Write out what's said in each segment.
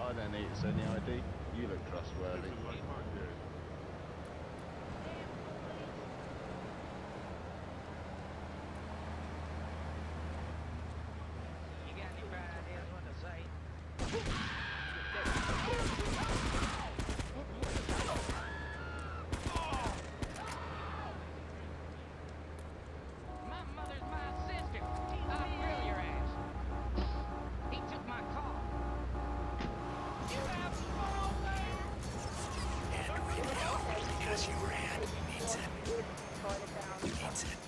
I don't need to send the ID. You look trustworthy. You got any bright ideas what to say? My mother's my sister. I'll grill your ass. He took my car. You have fun there. And read it out because you ran. Needs it. Needs it.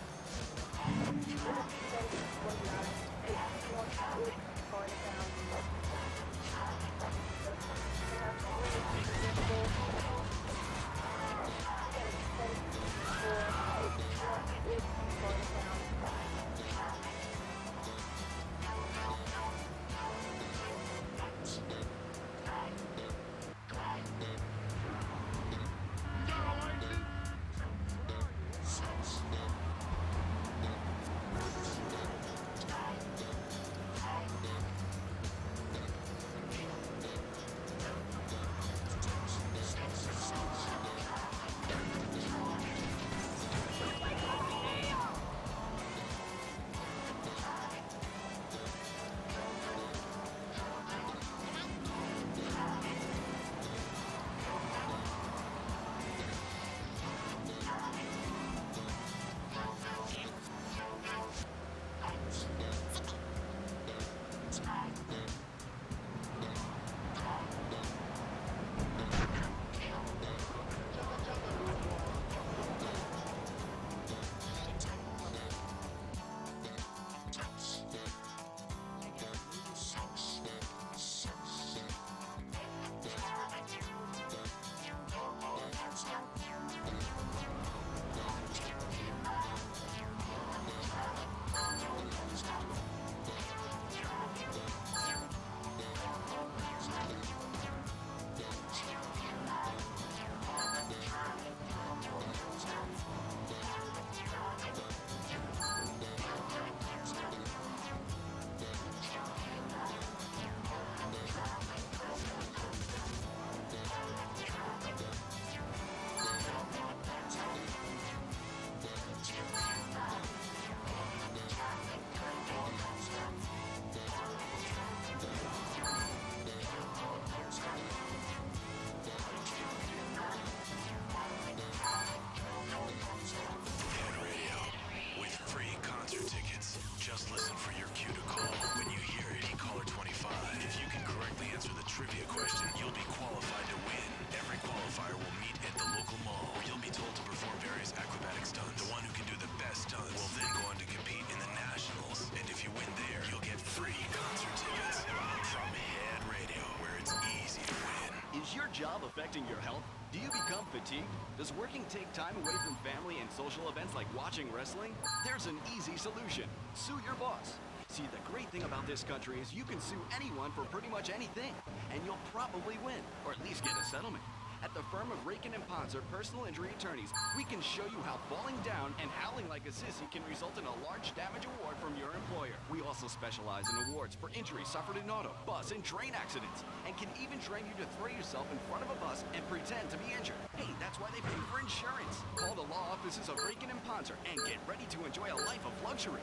Just listen for your cue to call. When you hear it, be caller 25. If you can correctly answer the trivia question, you'll be qualified to win. Every qualifier will meet at the local mall, where you'll be told to perform various acrobatic stunts. The one who can do the best stunts will then go on to compete in the nationals. And if you win there, you'll get free concert tickets from Head Radio, where it's easy to win. Is your job affecting your health? Do you become fatigued? Does working take time away from family and social events like watching wrestling? There's an easy solution. Sue your boss. See, the great thing about this country is you can sue anyone for pretty much anything, and you'll probably win, or at least get a settlement. At the firm of Rakin & Ponzer Personal Injury Attorneys, we can show you how falling down and howling like a sissy can result in a large damage award from your employer. We also specialize in awards for injuries suffered in auto, bus, and train accidents, and can even train you to throw yourself in front of a bus and pretend to be injured. Hey, that's why they pay for insurance. Call the law offices of Rakin & Ponzer and get ready to enjoy a life of luxury.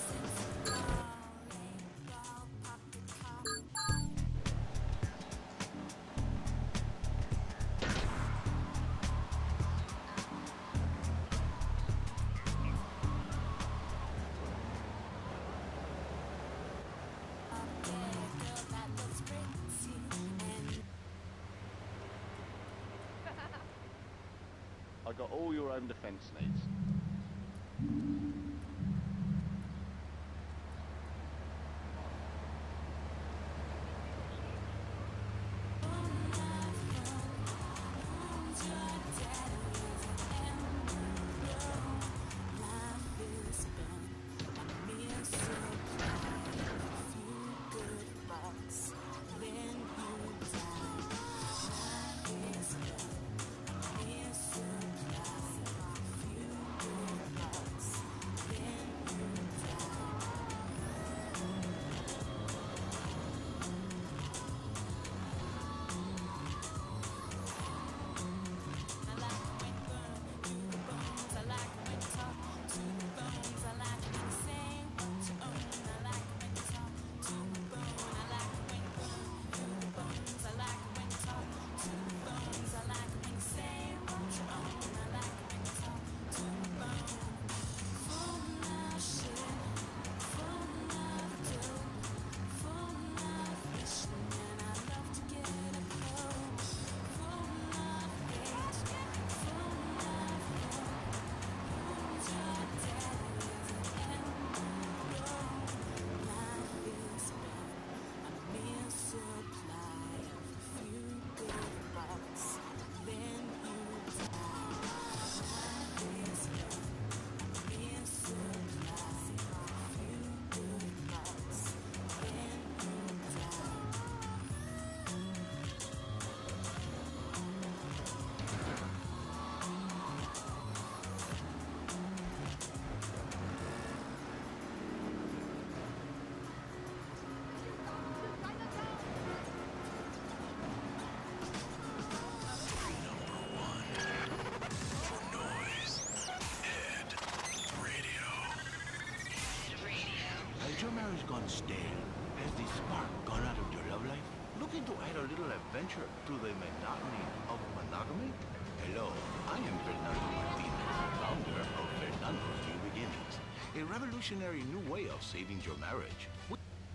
I got all your own defense needs. marriage gone stale? Has the spark gone out of your love life? Looking to add a little adventure to the monotony of monogamy? Hello, I am Fernando Martinez, founder of Fernando's New Beginnings, a revolutionary new way of saving your marriage.